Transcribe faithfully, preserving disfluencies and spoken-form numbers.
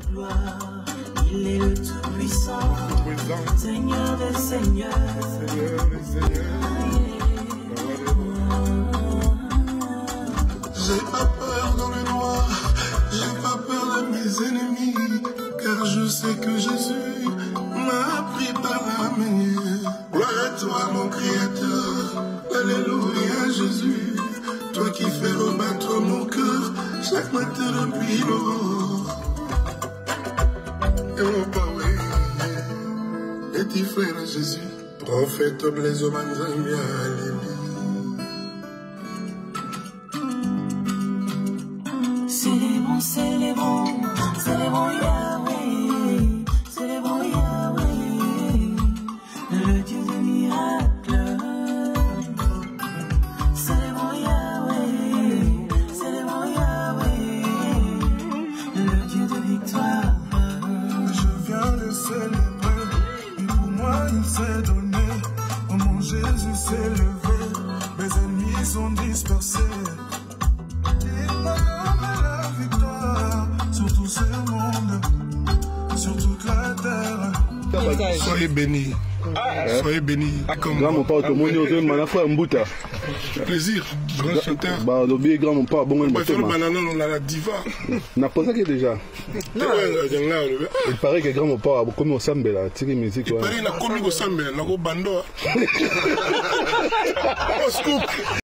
gloire, il est le Tout-Puissant, Seigneur des Seigneurs. J'ai pas peur dans le noir, j'ai pas peur de mes ennemis, car je sais que Jésus m'a pris par la main. Gloire à toi mon Créateur, alléluia Jésus, toi qui fais rebattre mon cœur chaque matin depuis l'aurore. Et mon papa, et tes frères Jésus, prophète Blaise Manzambia, alléluia. Célébrons, célébrons, célébrons Yahweh, célébrons Yahweh, le Dieu des miracles. Célébrons Yahweh, célébrons Yahweh, le Dieu de victoire. Je viens le célébrer, et pour moi il s'est donné. Oh mon Jésus s'est levé, mes ennemis sont dispersés. Il m'a donné la victoire sur tout ce monde, sur toute la terre. Soyez bénis. Soyez bénis. Grand mon père, tout le monde est un frère Mbouta. Plaisir, grand chanteur. Bah, le grand mon père, bon, on va faire le banana, on a la diva. N'a pas ça qui est déjà. Il paraît que grand mon père a commis au sambe là, tiré musique. Il paraît qu'il a commis au sambe, il a commis au bando. On se coupe.